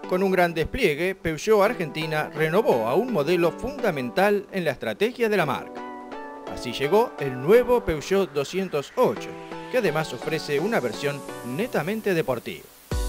Con un gran despliegue, Peugeot Argentina renovó a un modelo fundamental en la estrategia de la marca. Así llegó el nuevo Peugeot 208, que además ofrece una versión netamente deportiva.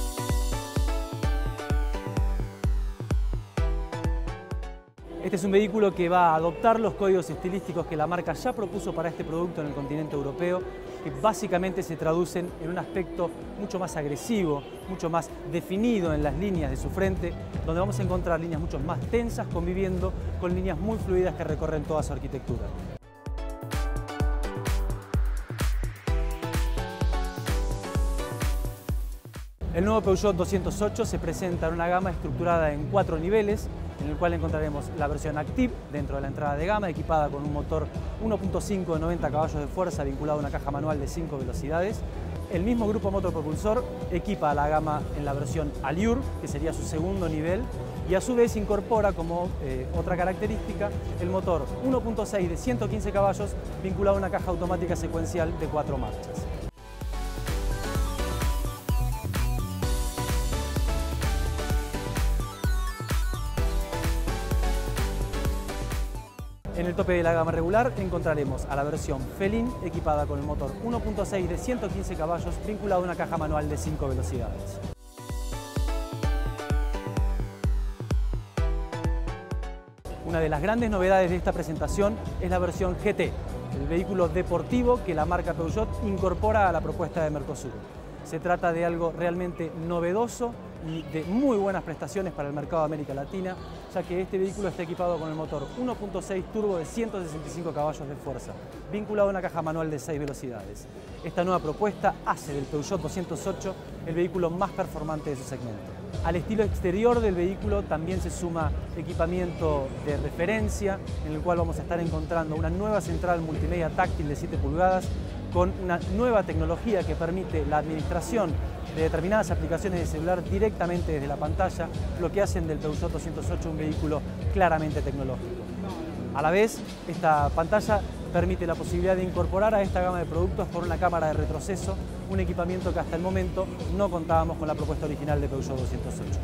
Este es un vehículo que va a adoptar los códigos estilísticos que la marca ya propuso para este producto en el continente europeo, que básicamente se traducen en un aspecto mucho más agresivo, mucho más definido en las líneas de su frente, donde vamos a encontrar líneas mucho más tensas conviviendo con líneas muy fluidas que recorren toda su arquitectura. El nuevo Peugeot 208 se presenta en una gama estructurada en 4 niveles, en el cual encontraremos la versión Active dentro de la entrada de gama, equipada con un motor 1.5 de 90 caballos de fuerza vinculado a una caja manual de 5 velocidades. El mismo grupo motopropulsor equipa a la gama en la versión Allure, que sería su segundo nivel, y a su vez incorpora como otra característica el motor 1.6 de 115 caballos vinculado a una caja automática secuencial de 4 marchas. En el tope de la gama regular encontraremos a la versión Felin equipada con el motor 1.6 de 115 caballos vinculado a una caja manual de 5 velocidades. Una de las grandes novedades de esta presentación es la versión GT, el vehículo deportivo que la marca Peugeot incorpora a la propuesta de Mercosur. Se trata de algo realmente novedoso y de muy buenas prestaciones para el mercado de América Latina, ya que este vehículo está equipado con el motor 1.6 turbo de 165 caballos de fuerza, vinculado a una caja manual de 6 velocidades. Esta nueva propuesta hace del Peugeot 208 el vehículo más performante de su segmento. Al estilo exterior del vehículo también se suma equipamiento de referencia, en el cual vamos a estar encontrando una nueva central multimedia táctil de 7 pulgadas, con una nueva tecnología que permite la administración de determinadas aplicaciones de celular directamente desde la pantalla, lo que hacen del Peugeot 208 un vehículo claramente tecnológico. A la vez, esta pantalla permite la posibilidad de incorporar a esta gama de productos por una cámara de retroceso, un equipamiento que hasta el momento no contábamos con la propuesta original de Peugeot 208.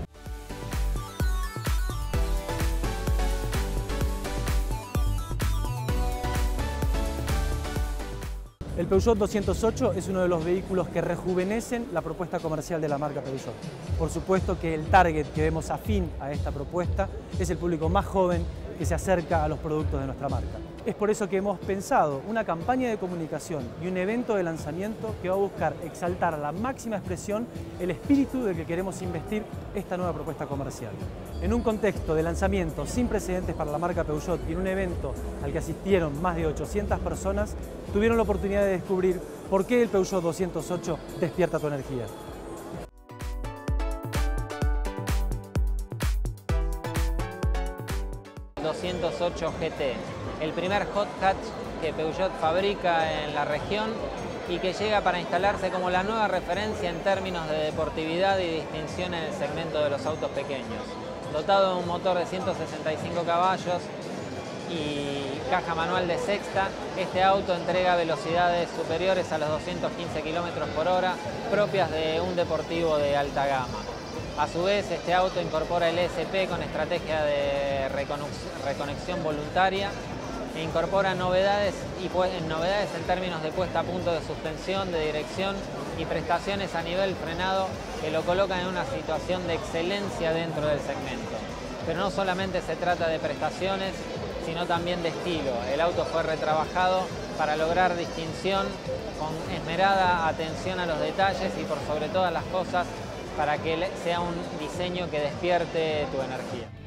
El Peugeot 208 es uno de los vehículos que rejuvenecen la propuesta comercial de la marca Peugeot. Por supuesto que el target que vemos afín a esta propuesta es el público más joven que se acerca a los productos de nuestra marca. Es por eso que hemos pensado una campaña de comunicación y un evento de lanzamiento que va a buscar exaltar a la máxima expresión el espíritu de que queremos investir esta nueva propuesta comercial. En un contexto de lanzamiento sin precedentes para la marca Peugeot y en un evento al que asistieron más de 800 personas, tuvieron la oportunidad de descubrir por qué el Peugeot 208 despierta tu energía. ...208 GT, el primer hot hatch que Peugeot fabrica en la región y que llega para instalarse como la nueva referencia en términos de deportividad y distinción en el segmento de los autos pequeños. Dotado de un motor de 165 caballos y caja manual de sexta, este auto entrega velocidades superiores a los 215 km por hora, propias de un deportivo de alta gama. A su vez, este auto incorpora el ESP con estrategia de reconexión voluntaria e incorpora novedades en términos de puesta a punto de suspensión, de dirección y prestaciones a nivel frenado que lo colocan en una situación de excelencia dentro del segmento. Pero no solamente se trata de prestaciones, sino también de estilo. El auto fue retrabajado para lograr distinción con esmerada atención a los detalles y por sobre todas las cosas para que sea un diseño que despierte tu energía.